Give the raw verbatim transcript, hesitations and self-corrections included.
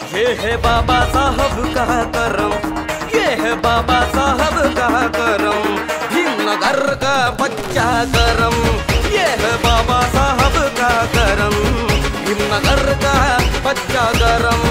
ये है बाबा साहब का करम, ये है बाबा साहब का करम, भीमनगर का बच्चा गरम। ये है बाबा साहब का करम, भीमनगर का बच्चा गरम।